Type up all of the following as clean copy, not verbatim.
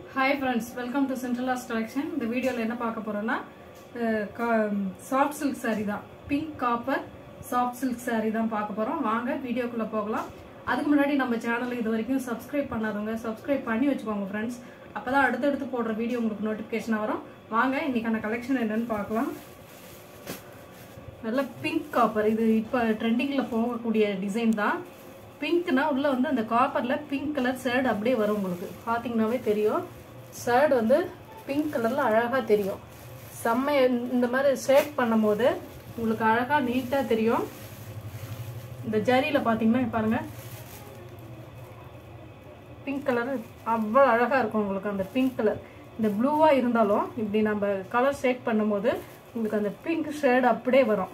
Hi friends, welcome to C-Collectionz. இந்த வீடியோல என்ன பார்க்க போறோம்னா சாஃப்ட் சில்க் saree தான். Pink copper soft silk saree தான் பார்க்க போறோம். வாங்க வீடியோக்குள்ள போகலாம். அதுக்கு முன்னாடி நம்ம சேனலை இதுவரைக்கும் சப்ஸ்கிரைப் பண்ணாதவங்க சப்ஸ்கிரைப் பண்ணி வச்சுக்கோங்க फ्रेंड्स. அப்பதான் அடுத்து போடுற வீடியோ உங்களுக்கு நோட்டிஃபிகேஷன் வரும். வாங்க இன்னைக்கான கலெக்ஷன் என்னன்னு பார்க்கலாம். நல்ல பிங்க் காப்பர் இது இப்ப ட்ரெண்டிங்ல போகக்கூடிய டிசைன் தான். பிங்க்னா உள்ள வந்து அந்த காப்பர்ல பிங்க் கலர் ஷேட் அப்படியே வரும் உங்களுக்கு. பாத்தீங்கன்னாவே தெரியும். ஷேட் வந்து பிங்க் கலர்ல அழகா தெரியும். செம்ம இந்த மாதிரி ஷேட் பண்ணும்போது உங்களுக்கு அழகா நீட்டா தெரியும். இந்த ஜரியில பாத்தீங்கன்னா பாருங்க. பிங்க் கலர் அவ்வளவு அழகா இருக்கும் உங்களுக்கு அந்த பிங்க் கலர். இந்த ப்ளூவா இருந்தாலும் இப்படி நம்ம கலர் ஷேட் பண்ணும்போது உங்களுக்கு அந்த பிங்க் ஷேட் அப்படியே வரும்.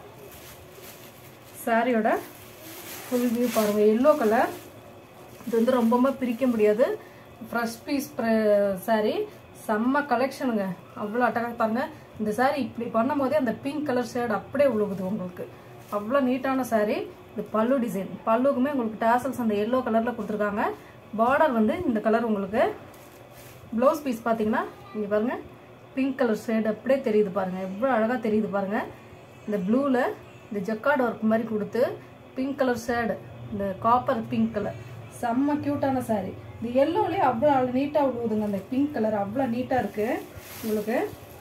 சாரியோட ஃபுல் வியூ பாருங்க. எல்லோ கலர் இது வந்து ரொம்ப பிரிக்க முடியாது. ஃப்ரெஷ் பீஸ் saree செம்ம கலெக்ஷனுங்க. அவ்வளோ அட்டகாக பாருங்க. இந்த saree இப்படி பண்ணும் போதே அந்த பிங்க் கலர் ஷேட் அப்படியே உழுகுது உங்களுக்கு. அவ்வளோ நீட்டான saree. இது பல்லு டிசைன். பல்லுக்குமே உங்களுக்கு டாசல்ஸ் அந்த எல்லோ கலர்ல கொடுத்துருக்காங்க. பார்டர் வந்து இந்த கலர் உங்களுக்கு. ப்ளவுஸ் பீஸ் பார்த்தீங்கன்னா இங்கே பாருங்க பிங்க் கலர் ஷேட் அப்படியே தெரியுது பாருங்க. எவ்வளோ அழகாக தெரியுது பாருங்க. இந்த ப்ளூவில் இந்த ஜக்கார்ட் ஒர்க் மாதிரி கொடுத்து பிங்க் கலர் ஷேடு இந்த காப்பர் பிங்க் கலர் செம்ம கியூட்டான saree. இந்த எல்லோலயே அவ்வளோ நீட்டாக விடுவதுங்க. அந்த பிங்க் கலர் அவ்வளோ நீட்டாக இருக்கு உங்களுக்கு.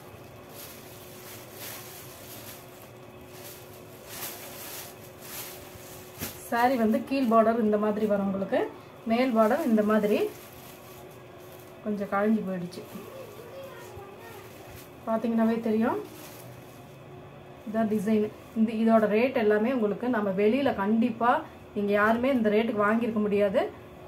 saree வந்து கீழ் பார்டர் இந்த மாதிரி வரும் உங்களுக்கு. மேல் பார்டர் இந்த மாதிரி கொஞ்சம் கழிஞ்சு போயிடுச்சு. பார்த்தீங்கன்னாவே தெரியும். இதான் டிசைன். இதோட ரேட் எல்லாமே உங்களுக்கு நம்ம வெளியில கண்டிப்பா நீங்க யாருமே இந்த ரேட்டுக்கு வாங்கியிருக்க முடியாது.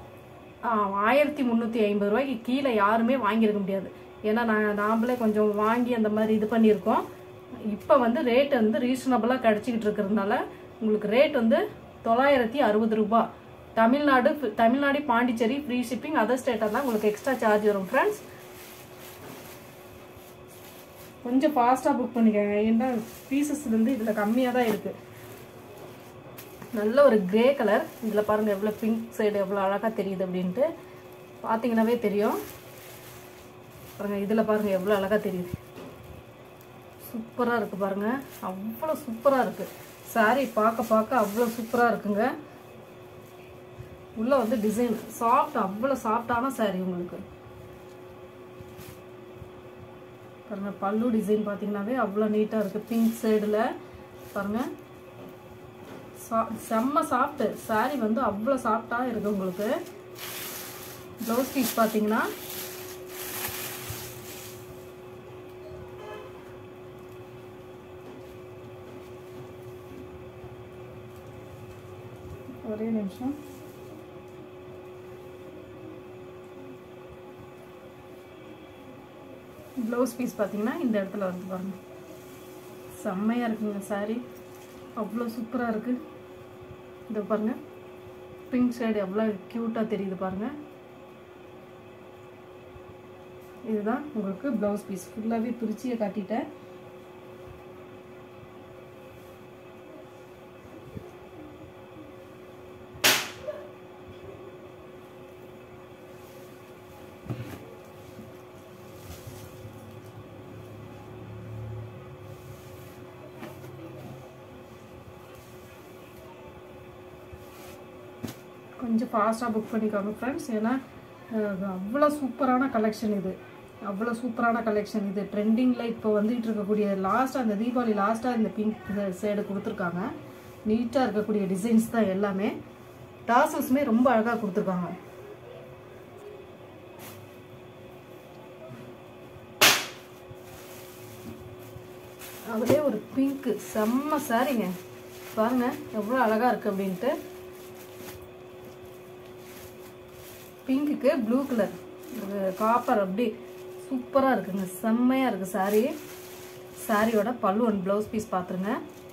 1350 ரூபாய்க்கு கீழே யாருமே வாங்கியிருக்க முடியாது. ஏன்னா நாமளே கொஞ்சம் வாங்கி அந்த மாதிரி இது பண்ணியிருக்கோம். இப்போ வந்து ரேட் வந்து ரீசனபிளாக கிடைச்சிக்கிட்டு இருக்கிறதுனால உங்களுக்கு ரேட் வந்து 960 ரூபாய். Tamil Nadu Pondicherry free shipping. Other ஸ்டேட்டாக தான் உங்களுக்கு எக்ஸ்ட்ரா சார்ஜ் வரும் ஃப்ரெண்ட்ஸ். கொஞ்சம் ஃபாஸ்ட்டாக புக் பண்ணிக்கோங்க. ஏன்னா பீசஸ் வந்து இதில் கம்மியாக தான் இருக்குது. நல்ல ஒரு கிரே கலர். இதில் பாருங்கள் எவ்வளோ பிங்க் சைடு எவ்வளோ அழகாக தெரியுது அப்படின்ட்டு பார்த்தீங்கன்னாவே தெரியும். பாருங்கள் இதில் பாருங்கள் எவ்வளோ அழகாக தெரியுது. சூப்பராக இருக்குது பாருங்கள். அவ்வளோ சூப்பராக இருக்குது saree. பார்க்க அவ்வளோ சூப்பராக இருக்குங்க. உள்ளே வந்து டிசைன் சாஃப்ட் அவ்வளோ சாஃப்டான saree உங்களுக்கு. பாருங்க பல்லு டிசைன் பார்த்தீங்கன்னாவே அவ்வளோ நீட்டாக இருக்குது. பிங்க் சைடில் பாருங்க செம்ம சாஃப்ட் saree வந்து அவ்வளோ சாஃப்டாக இருக்குது உங்களுக்கு. ப்ளவுஸ் பீஸ் பார்த்தீங்கன்னா ஒரே நிமிஷம். ப்ளவுஸ் பீஸ் பார்த்தீங்கன்னா இந்த இடத்துல வந்து பாருங்க செம்மையாக இருக்குங்க saree. அவ்வளோ சூப்பராக இருக்குது. இதை பாருங்க பிங்க் ஷேடு எவ்வளோ க்யூட்டாக தெரியுது பாருங்க. இதுதான் உங்களுக்கு ப்ளவுஸ் பீஸ். ஃபுல்லாகவே பிரிச்சியை காட்டிட்டேன். கொஞ்சம் ஃபாஸ்ட்டாக புக் பண்ணிக்கோங்க ஃப்ரெண்ட்ஸ். ஏன்னா அவ்வளோ சூப்பரான கலெக்ஷன் இது. அவ்வளோ சூப்பரான கலெக்ஷன் இது. ட்ரெண்டிங்கில் இப்போ வந்துட்டு இருக்கக்கூடிய லாஸ்ட்டாக அந்த தீபாவளி லாஸ்ட்டாக இந்த பிங்க் ஷேடு கொடுத்துருக்காங்க. நீட்டாக இருக்கக்கூடிய டிசைன்ஸ் தான் எல்லாமே. டாசல்ஸுமே ரொம்ப அழகாக கொடுத்துருக்காங்க. அதுலேயே ஒரு பிங்க்கு செம்ம சாரிங்க. பாருங்க எவ்வளோ அழகாக இருக்குது அப்படின்ட்டு. பிங்க்குக்கு ப்ளூ கலர் காப்பர் அப்படி சூப்பராக இருக்குங்க. செம்மையாக இருக்குது saree. சாரியோட பல்லு ஒன் ப்ளவுஸ் பீஸ் பார்த்துருங்க.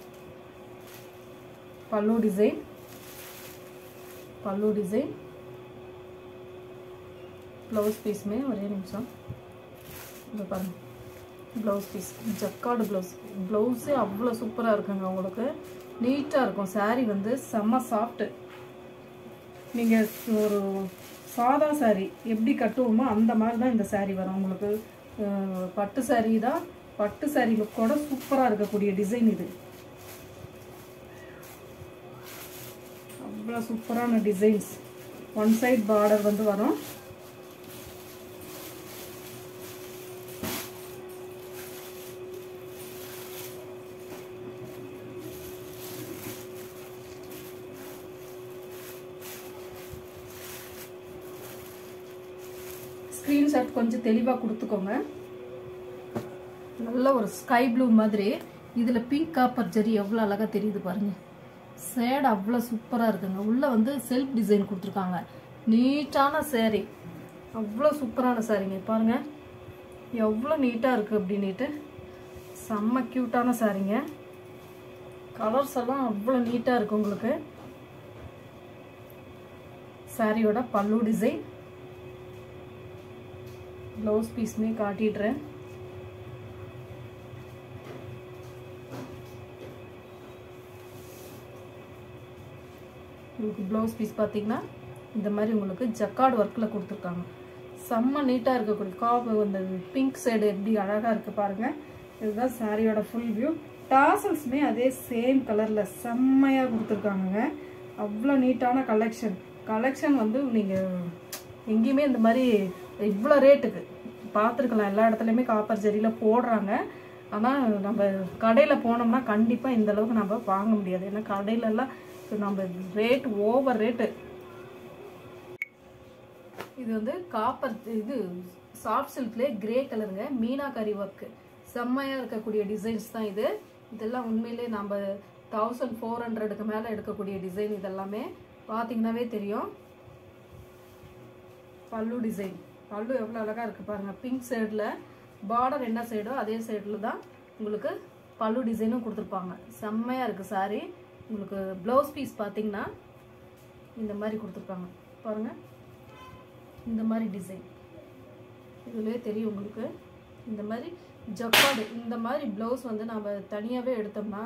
பல்லு டிசைன் ப்ளவுஸ் பீஸுமே ஒரே நிமிஷம். இது பாருங்க ப்ளவுஸ் பீஸ் ஜக்கார்டு ப்ளவுஸே அவ்வளோ சூப்பராக இருக்குங்க உங்களுக்கு. நீட்டாக இருக்கும் saree வந்து செம்ம சாஃப்ட்டு. நீங்கள் ஒரு சாதா saree எப்படி கட்டுவோமோ அந்த மாதிரி தான் இந்த saree வரும் உங்களுக்கு. பட்டு saree தான், பட்டு saree லுக்கோட சூப்பராக இருக்கக்கூடிய டிசைன் இது. அவ்வளோ சூப்பரான டிசைன்ஸ். ஒன் சைட் பார்டர் வந்து வரும். ஸ்க்ரீன்ஷாட் கொஞ்சம் தெளிவாக கொடுத்துக்கோங்க. நல்ல ஒரு ஸ்கை ப்ளூ மாதிரி இதில் பிங்க் காப்பர் ஜெரி எவ்வளோ அழகாக தெரியுது பாருங்கள். ஷேட் அவ்வளோ சூப்பராக இருக்குங்க. உள்ளே வந்து செல்ஃப் டிசைன் கொடுத்துருக்காங்க. நீட்டான saree, அவ்வளோ சூப்பரான சாரீங்க. பாருங்கள் எவ்வளோ நீட்டாக இருக்குது அப்படின்ட்டு. செம்ம க்யூட்டான சாரீங்க. கலர்ஸ் எல்லாம் அவ்வளோ நீட்டாக இருக்குது உங்களுக்கு. சாரியோட பல்லு டிசைன், ப்ளவுஸ் பீஸ்மே காட்டிடுறேன். உங்களுக்கு ப்ளவுஸ் பீஸ் பார்த்தீங்கன்னா இந்த மாதிரி உங்களுக்கு ஜக்கார்டு ஒர்க்கில் கொடுத்துருக்காங்க. செம்ம நீட்டாக இருக்கக்கூடிய காப்பு. அந்த பிங்க் சைடு எப்படி அழகாக இருக்குது பாருங்கள். இதுதான் சாரியோட ஃபுல் வியூ. டாசல்ஸுமே அதே சேம் கலரில் செம்மையாக கொடுத்துருக்காங்க. அவ்வளோ நீட்டான கலெக்ஷன் வந்து நீங்கள் எங்கேயுமே இந்த மாதிரி இவ்வளோ ரேட்டுக்கு பார்த்துருக்கலாம். எல்லா இடத்துலையுமே காப்பர் ஜெரியில் போடுறாங்க. ஆனால் நம்ம கடையில் போனோம்னா கண்டிப்பாக இந்த அளவுக்கு நம்ம வாங்க முடியாது. ஏன்னா கடையிலலாம் நம்ம ரேட் ஓவர் ரேட்டு. இது வந்து காப்பர் இது சாஃப்ட் சில்க்லேயே கிரே கலருங்க. மீனாகரி ஒர்க்கு செம்மையாக இருக்கக்கூடிய டிசைன்ஸ் தான் இது. இதெல்லாம் உண்மையிலே நம்ம 1400க்கு மேலே எடுக்கக்கூடிய டிசைன். இதெல்லாமே பார்த்தீங்கன்னாவே தெரியும். பல்லு டிசைன், பல்லு எவ்வளோ அழகாக இருக்குது பாருங்கள். பிங்க் சைடில் பார்டர் என்ன சைடோ அதே சைடில் தான் உங்களுக்கு பல்லு டிசைனும் கொடுத்துருப்பாங்க. செம்மையாக இருக்குது சாரி. உங்களுக்கு ப்ளவுஸ் பீஸ் பார்த்தீங்கன்னா இந்த மாதிரி கொடுத்துருப்பாங்க பாருங்கள். இந்த மாதிரி டிசைன் இதுலேயே தெரியும் உங்களுக்கு. இந்த மாதிரி ஜக்கார்டு இந்த மாதிரி ப்ளவுஸ் வந்து நம்ம தனியாகவே எடுத்தோம்னா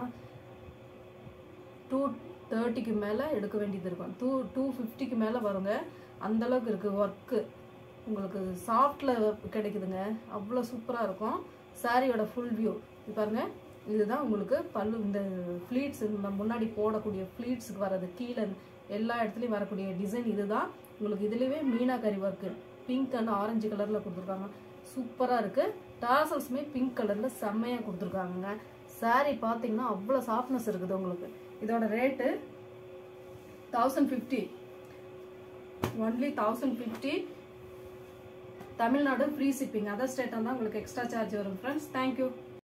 230க்கு மேலே எடுக்க வேண்டியது இருக்கும். 250க்கு மேலே வருங்க. அந்தளவுக்கு இருக்குது ஒர்க்கு. உங்களுக்கு சாஃப்டில் கிடைக்குதுங்க. அவ்வளோ சூப்பராக இருக்கும். சாரியோட ஃபுல் வியூ இது பாருங்கள். இதுதான் உங்களுக்கு பல்லு. இந்த ஃப்ளீட்ஸ் முன்னாடி போடக்கூடிய ஃப்ளீட்ஸுக்கு வர்றது கீழே எல்லா இடத்துலையும் வரக்கூடிய டிசைன் இதுதான். உங்களுக்கு இதுலேயே meenakari work pink and orange கலரில் கொடுத்துருக்காங்க. சூப்பராக இருக்குது. டாசல்ஸுமே பிங்க் கலரில் செம்மையாக கொடுத்துருக்காங்க. சாரி பார்த்தீங்கன்னா அவ்வளோ சாஃப்ட்னஸ் இருக்குது உங்களுக்கு. இதோட rate 1050, only 1050. Tamil Nadu free shipping. Other ஸ்டேட்டாக தான் உங்களுக்கு எக்ஸ்ட்ரா சார்ஜ் வரும் ஃப்ரெண்ட்ஸ். தேங்க்யூ.